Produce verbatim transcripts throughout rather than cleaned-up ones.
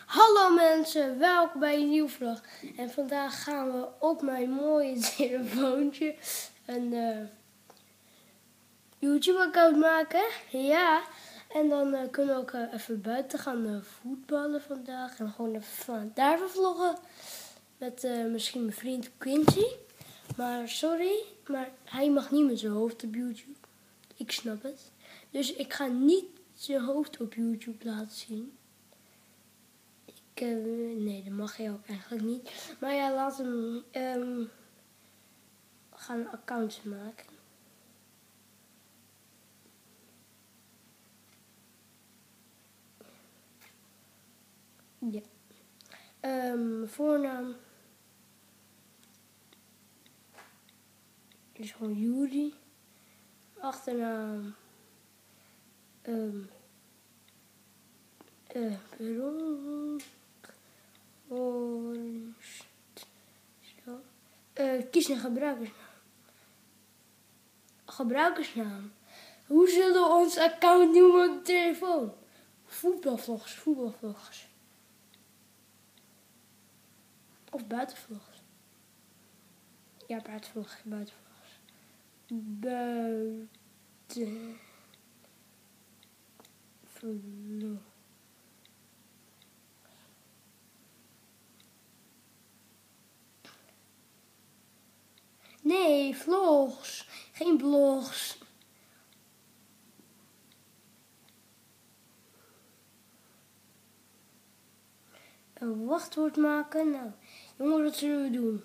Hallo mensen, welkom bij een nieuwe vlog. En vandaag gaan we op mijn mooie telefoontje een uh, YouTube-account maken. Ja, en dan uh, kunnen we ook uh, even buiten gaan uh, voetballen vandaag. En gewoon even van daar vloggen met uh, misschien mijn vriend Quincy. Maar sorry, maar hij mag niet met zijn hoofd op YouTube. Ik snap het. Dus ik ga niet zijn hoofd op YouTube laten zien. Ik, uh, nee, dat mag je ook eigenlijk niet. Maar ja, laten we um, gaan een account maken. Ja. Um, voornaam. Is gewoon Juri. Achternaam. Um, uh, Bronk. Zo. Uh, kies een gebruikersnaam. Gebruikersnaam. Hoe zullen we ons account noemen op de telefoon? Voetbalvlogs, voetbalvlogs. Of buitenvlogs. Ja, buitenvlogs, buitenvlogs. Buitenvlog. Nee, vlogs. Geen blogs. Een wachtwoord maken. Nou, jongens, wat zullen we doen?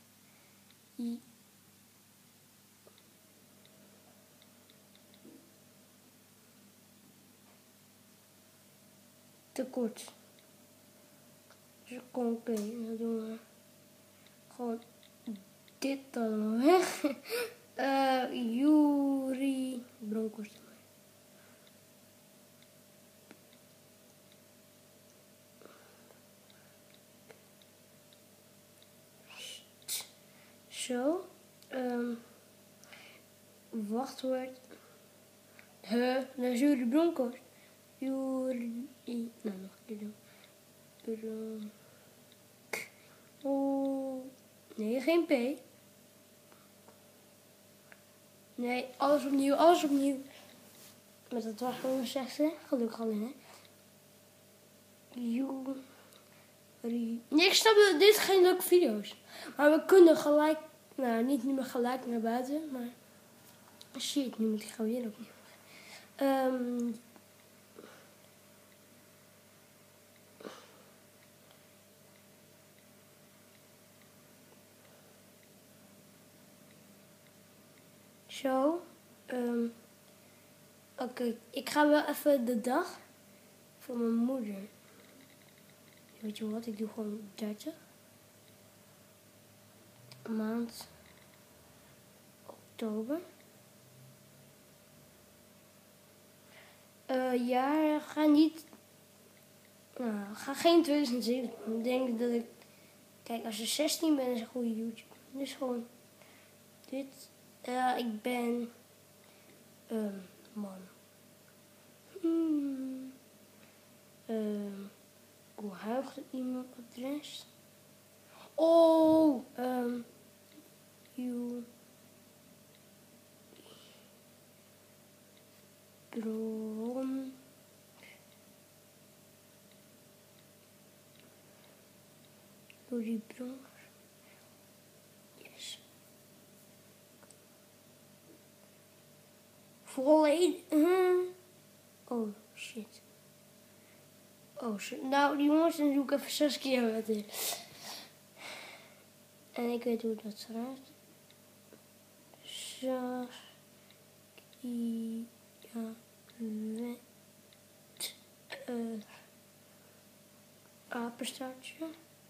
Te kort. Dus oké, okay, dan doen we gewoon dit dan weg. uh, Juri Bronkhorst. Zo. Um, wachtwoord. Huh, dat is Juri Bronkhorst. Juri. Nou, nog een keer doen. Oh. Nee, geen P. Nee, alles opnieuw, alles opnieuw. Met dat wachtwoord zeggen, gelukkig alleen, hè. Juri. Nee, ik snap dat dit geen leuke video's. Maar we kunnen gelijk, nou niet meer gelijk naar buiten, maar shit, nu moet ik gewoon weer opnieuw. Um, Zo. Um, Oké, okay. Ik ga wel even de dag van mijn moeder. Weet je wat, ik doe gewoon dertig. Maand oktober. Uh, ja, ga niet. Nou, ga geen twintig zeventien. Ik denk dat ik. Kijk, als je zestien bent, is een goede YouTube. Dus gewoon. Dit. Ja, uh, ik ben. Um, man. Hmm. Um, hoe huigt het e-mailadres? Oh, um, you. Bron. Juri Bron. Yes. Volledig. Uh. Oh shit. Oh shit. Nou, die jongens, dan doe ik even zes keer wat in. En ik weet hoe dat schrijft. Zag. Ja. Wet. Uh. Apenstaartje.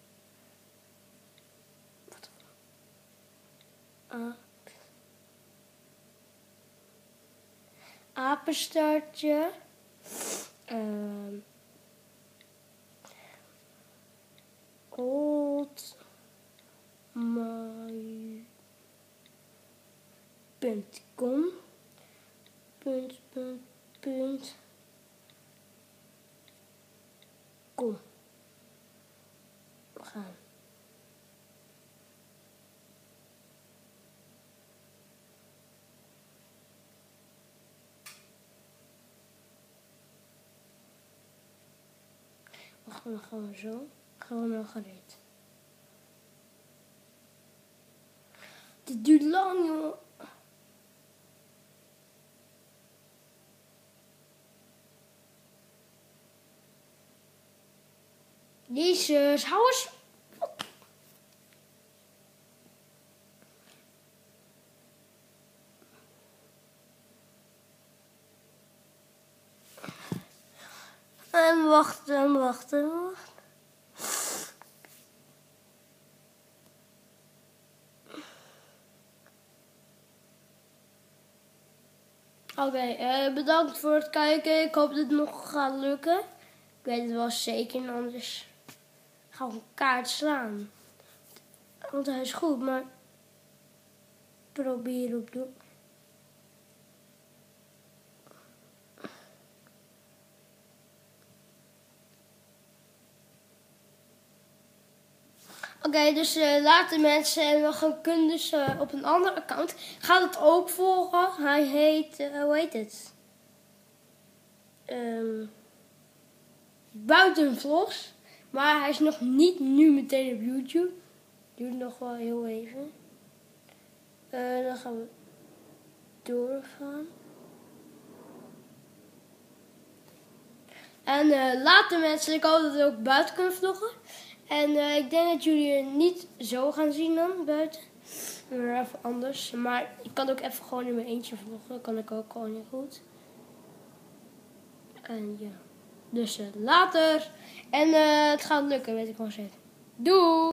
Wat? A. Apenstaartje. Uh. Old. My. Punt com. Punt, punt, punt. Com. gaan. Wacht, dan gaan we zo. Gaan we nog gereed. Dit duurt lang, jongen. Jezus, hou eens. En wachten, en wachten, en wachten. Oké, okay, uh, bedankt voor het kijken. Ik hoop dat het nog gaat lukken. Ik weet het wel zeker, anders gaan we een kaart slaan. Want hij is goed, maar probeer op doen. Oké, okay, dus uh, later mensen en we gaan kunnen dus uh, op een ander account. Gaat het ook volgen. Hij heet, uh, hoe heet het? Um, Buitenvlogs. Maar hij is nog niet nu meteen op YouTube. Duurt nog wel heel even. Uh, dan gaan we doorgaan. En uh, later mensen, ik hoop dat we ook buiten kunnen vloggen. En uh, ik denk dat jullie er niet zo gaan zien dan buiten. Maar even anders. Maar ik kan ook even gewoon in mijn eentje vloggen. Dat kan ik ook gewoon heel goed. En ja. Dus uh, later. En uh, het gaat lukken, weet ik wel zeker. Doei!